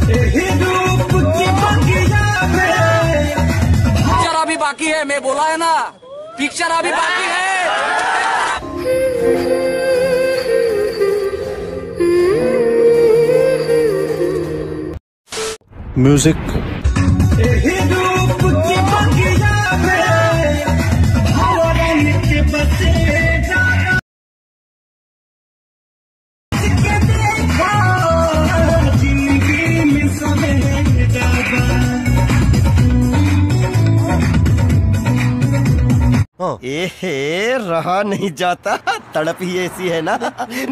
Picture अभी बाकी है, मैं बोला है ना, पिक्चर अभी बाकी है। म्यूजिक एहे रहा नहीं जाता, तड़प ही ऐसी है ना।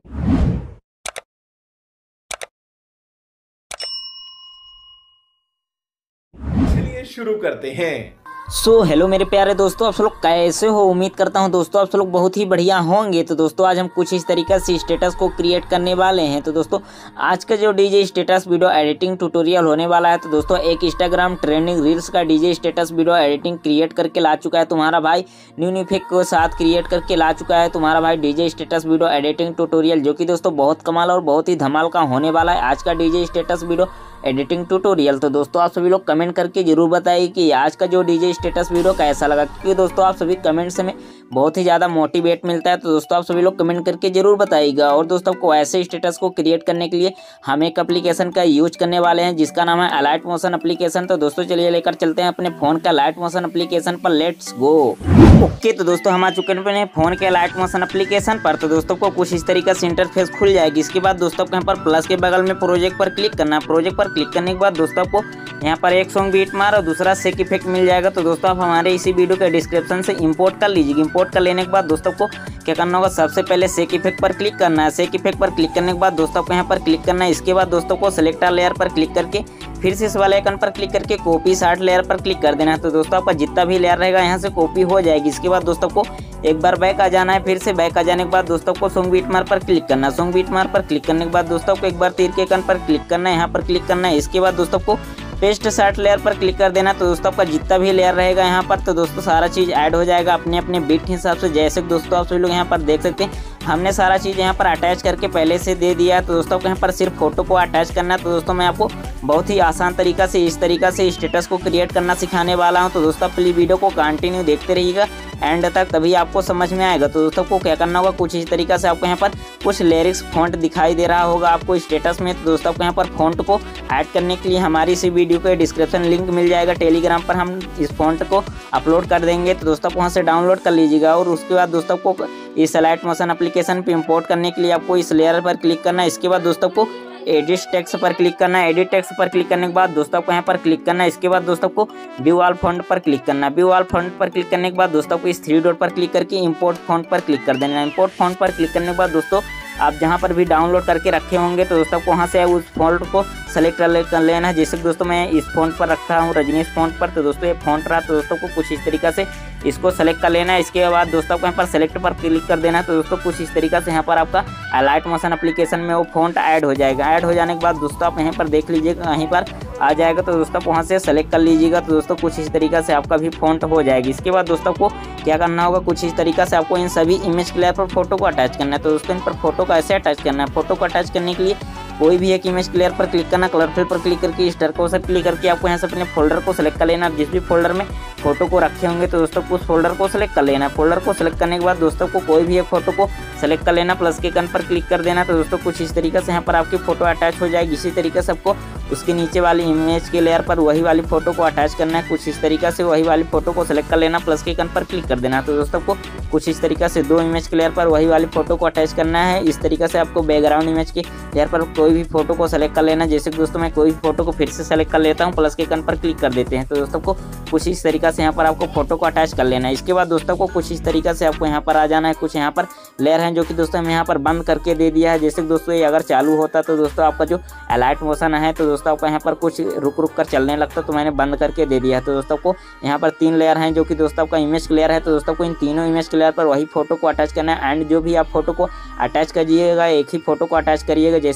चलिए शुरू करते हैं। हेलो मेरे प्यारे दोस्तों, आप सब लोग कैसे हो। उम्मीद करता हूं दोस्तों आप सब लोग बहुत ही बढ़िया होंगे। तो दोस्तों आज हम कुछ इस तरीके से स्टेटस को क्रिएट करने वाले हैं। तो दोस्तों आज का जो DJ status video editing tutorial होने वाला है, तो दोस्तों एक इंस्टाग्राम ट्रेंडिंग रील्स का DJ status video editing create करके ला चुका है तुम्हारा भाई। न्यू इफेक्ट के साथ क्रिएट करके ला चुका है तुम्हारा भाई DJ status video editing tutorial, जो कि दोस्तों बहुत कमाल और बहुत ही धमाल का होने वाला है आज का DJ status video editing tutorial. तो दोस्तों आप सभी लोग कमेंट करके जरूर बताइए कि आज का जो डीजे स्टेटस वीडियो कैसा लगा, क्योंकि दोस्तों आप सभी कमेंट से में बहुत ही ज़्यादा मोटिवेट मिलता है। तो दोस्तों आप सभी लोग कमेंट करके जरूर बताइएगा। और दोस्तों आपको ऐसे स्टेटस को क्रिएट करने के लिए हम एक एप्लीकेशन का यूज करने वाले हैं जिसका नाम है अलाइट मोशन एप्लीकेशन। तो दोस्तों चलिए लेकर चलते हैं अपने फ़ोन का अलाइट मोशन एप्लीकेशन पर, लेट्स गो। ओके तो दोस्तों हम आ चुके हैं अपने फ़ोन के अलाइट मोशन एप्लीकेशन पर। तो दोस्तों को कुछ इस तरीके से इंटरफेस खुल जाएगी। इसके बाद दोस्तों को यहाँ पर प्लस के बगल में प्रोजेक्ट पर क्लिक करना है। प्रोजेक्ट पर क्लिक करने के बाद दोस्तों आपको यहाँ पर एक सॉन्ग बीट मार और दूसरा सेक इफेक्ट मिल जाएगा। तो दोस्तों आप हमारे इसी वीडियो के डिस्क्रिप्शन से इंपोर्ट कर लीजिए। इंपोर्ट कर लेने के बाद दोस्तों को क्या करना होगा, सबसे पहले सेक इफेक्ट पर क्लिक करना है। सेक इफेक्ट पर क्लिक करने के बाद दोस्तों को यहाँ पर क्लिक करना है। इसके बाद दोस्तों को सिलेक्ट लेयर पर क्लिक करके फिर से इस वाले आइकन पर क्लिक करके कॉपी शार्ट लेयर पर क्लिक कर देना है। तो दोस्तों आपका जितना भी लेयर रहेगा यहाँ से कॉपी हो जाएगी। इसके बाद दोस्तों को एक बार बैक आ जाना है। फिर से बैक आ जाने के बाद दोस्तों को सॉन्ग बीट मार पर क्लिक करना है। सॉन्ग बीट मार पर क्लिक करने के बाद दोस्तों को एक बार तीर के आइकन पर क्लिक करना है, यहाँ पर क्लिक करना है। इसके बाद दोस्तों को पेस्ट शार्ट लेयर पर क्लिक कर देना। तो दोस्तों आपका जितना भी लेयर रहेगा यहाँ पर, तो दोस्तों सारा चीज़ ऐड हो जाएगा अपने अपने बीट के हिसाब से। जैसे दोस्तों आप सभी लोग यहाँ पर देख सकते हैं हमने सारा चीज़ यहाँ पर अटैच करके पहले से दे दिया है। तो दोस्तों को यहाँ पर सिर्फ फोटो को अटैच करना है। तो दोस्तों मैं आपको बहुत ही आसान तरीका से इस तरीका से स्टेटस को क्रिएट करना सिखाने वाला हूँ। तो दोस्तों आप प्लीज़ वीडियो को कंटिन्यू देखते रहिएगा एंड तक, तभी आपको समझ में आएगा। तो दोस्तों को क्या करना होगा, कुछ इस तरीका से आपको यहाँ पर कुछ लिरिक्स फॉन्ट दिखाई दे रहा होगा आपको स्टेटस में। तो दोस्तों आपको यहाँ पर फॉन्ट को ऐड करने के लिए हमारी इसी वीडियो के डिस्क्रिप्शन लिंक मिल जाएगा। टेलीग्राम पर हम इस फॉन्ट को अपलोड कर देंगे। तो दोस्तों आप वहाँ से डाउनलोड कर लीजिएगा। और उसके बाद दोस्तों को इस अलाइट मोशन एप्लीकेशन पे इंपोर्ट करने के लिए आपको इस लेयर पर क्लिक करना है। इसके बाद दोस्तों को एडिट टेक्स्ट पर क्लिक करना है। एडिट टेक्स्ट पर क्लिक करने के बाद दोस्तों को यहाँ पर क्लिक करना है। इसके बाद दोस्तों को व्यू ऑल फॉन्ट पर क्लिक करना है। व्यू ऑल फॉन्ट पर क्लिक करने के बाद दोस्तों को इस 3 डॉट पर क्लिक करके इंपोर्ट फॉन्ट पर क्लिक कर देना है। इंपोर्ट फॉन्ट पर क्लिक करने के बाद दोस्तों आप जहाँ पर भी डाउनलोड करके रखे होंगे, तो दोस्तों को वहाँ से उस फॉन्ट को सेलेक्ट कर लेना है। जैसे दोस्तों मैं इस फॉन्ट पर रखा हूँ रजनीश फॉन्ट पर। तो दोस्तों ये फॉन्ट रहा, तो दोस्तों को कुछ इस तरीका से इसको सेलेक्ट कर लेना है। इसके बाद दोस्तों को यहाँ पर सेलेक्ट पर क्लिक कर देना है। तो दोस्तों कुछ इस तरीका से यहाँ पर आपका अलाइट मोशन एप्लीकेशन में वो फॉन्ट ऐड हो जाएगा। ऐड हो जाने के बाद दोस्तों आप यहाँ पर देख लीजिएगा, कहीं पर आ जाएगा। तो दोस्तों वहाँ से सेलेक्ट कर लीजिएगा। तो दोस्तों कुछ इस तरीका से आपका भी फॉन्ट हो जाएगी। इसके बाद दोस्तों को क्या करना होगा, कुछ इस तरीका से आपको इन सभी इमेज के लेयर पर फोटो को अटैच करना है। तो दोस्तों इन पर फोटो को ऐसे अटैच करना है। फोटो को अटैच करने के लिए कोई भी एक इमेज लेयर पर क्लिक करना, कलर फिल पर क्लिक करके स्टार को क्लिक करके आपको यहाँ से अपने फोल्डर को सिलेक्ट कर लेना। जिस भी फोल्डर में फोटो को रखे होंगे तो दोस्तों उस फोल्डर को सिलेक्ट कर लेना। फोल्डर को सिलेक्ट करने के बाद दोस्तों को कोई भी एक फोटो को सेलेक्ट कर लेना, प्लस के आइकन पर क्लिक कर देना। तो दोस्तों कुछ इस तरीके से यहाँ पर आपकी फोटो अटैच हो जाएगी। इसी तरीके से आपको उसके नीचे वाली इमेज के लेयर पर वही वाली फोटो को अटैच करना है। कुछ इस तरीके से वही वाली फोटो को सिलेक्ट कर लेना, प्लस के आइकन पर क्लिक कर देना। तो दोस्तों को कुछ इस तरीके से 2 इमेज के लेयर पर वही वाली फोटो को अटैच करना है। इस तरीके से आपको बैकग्राउंड इमेज के लेयर पर कोई भी फोटो को सेलेक्ट कर लेना। जैसे दोस्तों मैं कोई भी फोटो को फिर से सेलेक्ट कर लेता हूँ, प्लस के आइकन पर क्लिक कर देते हैं। तो दोस्तों को कुछ इस तरीके से यहाँ पर आपको फोटो को अटैच कर लेना है। इसके बाद दोस्तों को कुछ इस तरीके से आपको यहाँ पर आ जाना है। कुछ यहाँ पर लेयर हैं जो कि दोस्तों मैं यहाँ पर बंद करके दे दिया है। जैसे दोस्तों ये अगर चालू होता तो दोस्तों आपका जो अलाइट मोशन है तो दोस्तों आपको यहाँ पर कुछ रुक रुक कर चलने लगता, तो मैंने बंद करके दे दिया है। तो दोस्तों को यहाँ पर 3 लेयर हैं जो कि दोस्तों आपका इमेज लेयर है। तो दोस्तों को इन तीनों इमेज लेयर पर वही फोटो को अटैच करना है। एंड जो भी आप फोटो को अटैच करिएगा, एक ही फोटो को अटैच करिएगा। जैसे कि दोस्तों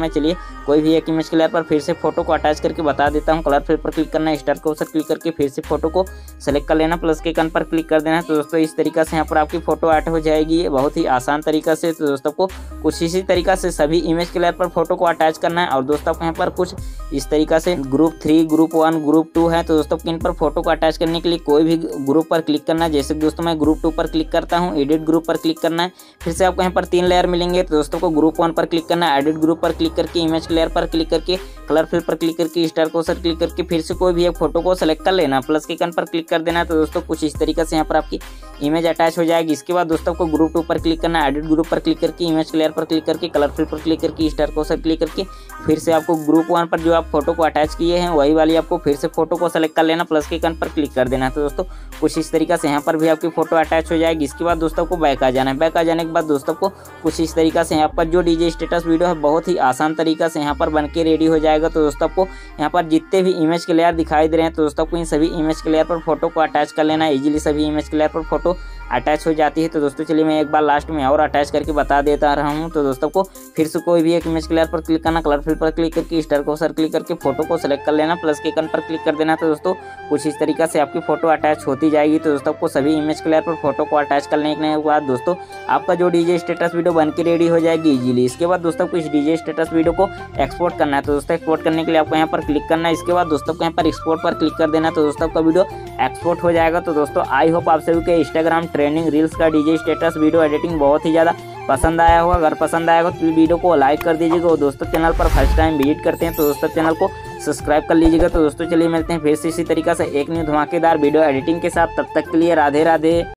मैं चलिए कोई भी एक इमेज के लेयर पर फिर से फोटो को अटैच करके बता देता हूँ। कलर फिल पर क्लिक करना है, स्टार के ऊपर क्लिक करके फिर से फोटो को सेलेक्ट कर लेना, प्लस के आइकन पर क्लिक कर देना है। तो दोस्तों इस तरीका से यहाँ पर आपकी फोटो ऐड हो जाएगी, ये बहुत ही आसान तरीका से। तो दोस्तों को कुछ इसी तरीका से सभी इमेज के लेयर पर फोटो को अटैच करना है। और दोस्तों आपको यहाँ पर कुछ इस तरीका से ग्रुप 3, ग्रुप 1, ग्रुप 2 है। तो दोस्तों इन पर फोटो को अटैच करने के लिए कोई भी ग्रुप पर क्लिक करना है। जैसे दोस्तों मैं ग्रुप 2 पर क्लिक करता हूँ, एडिट ग्रुप पर क्लिक करना है। फिर से आपको यहाँ पर 3 लेयर मिलेंगे। तो दोस्तों को ग्रुप 1 पर क्लिक करना है, एडिट ग्रुप पर क्लिक करके इमेज के लेयर पर क्लिक करके कलर फिल पर क्लिक करके स्टार को सर क्लिक करके फिर से कोई भी एक फोटो को सेलेक्ट कर लेना, प्लस के आइकन पर क्लिक कर देना। तो दोस्तों कुछ इस तरीके से यहाँ पर आपकी इमेज अटैच हो जाएगी। इसके बाद दोस्तों को ग्रुप 2 पर क्लिक करना है, एडिट ग्रुप पर क्लिक करके इमेज के लेयर पर क्लिक करके कलर फिल पर क्लिक करके स्टार को सर क्लिक करके फिर से आपको ग्रुप 1 पर जो आप फोटो को अटैच किए हैं वही वाली आपको फिर से फोटो को सेलेक्ट कर लेना, प्लस के आइकन पर क्लिक कर देना। तो दोस्तों कुछ इस तरीके से यहाँ पर भी आपकी फोटो अटैच हो जाएगी। इसके बाद दोस्तों को बैक आ जाना है। बैक आ जाने के बाद दोस्तों को कुछ इस तरीका से यहाँ पर जो डीजे स्टेटस वीडियो है बहुत ही आसान तरीका से यहाँ पर बन के रेडी हो जाएगा। तो दोस्तों आपको यहाँ पर जितने भी इमेज के लेयर दिखाई दे रहे हैं तो दोस्तों आपको इन सभी इमेज के लेयर पर फोटो को अटैच कर लेना है। इजीली सभी इमेज के लेयर पर फोटो अटैच हो जाती है। तो दोस्तों चलिए मैं एक बार लास्ट में और अटैच करके बता देता रहा हूँ। तो दोस्तों को फिर से कोई भी एक इमेज के लेयर पर क्लिक करना, कलर फिल पर क्लिक करके स्टार को सर क्लिक करके फोटो को सेलेक्ट कर लेना, प्लस के आइकन पर क्लिक कर देना। तो दोस्तों कुछ इस तरीका से आपकी फोटो अटैच होती जाएगी। तो दोस्तों आपको सभी इमेज के लेयर पर फोटो को अटैच करने के बाद दोस्तों आपका जो डीजे स्टेटस वीडियो बन के रेडी हो जाएगी इजीली। इसके बाद दोस्तों को इस डीजे स्टेटस वीडियो को एक्सपोर्ट करना है। तो दोस्तों एक्सपोर्ट करने के लिए आपको यहाँ पर क्लिक करना है। इसके बाद दोस्तों को यहाँ पर एक्सपोर्ट पर क्लिक कर देना। तो दोस्तों आपका वीडियो एक्सपोर्ट हो जाएगा। तो दोस्तों आई होप आप सभी के इंस्टाग्राम ट्रेंडिंग रील्स का डीजे स्टेटस वीडियो एडिटिंग बहुत ही ज़्यादा पसंद आया होगा। अगर पसंद आएगा तो वीडियो को लाइक कर दीजिएगा और दोस्तों चैनल पर फर्स्ट टाइम विजिट करते हैं तो दोस्तों चैनल को सब्सक्राइब कर लीजिएगा। तो दोस्तों चलिए मिलते हैं फिर से इसी तरीका से एक न्यू धमाकेदार वीडियो एडिटिंग के साथ। तब तक के लिए राधे राधे।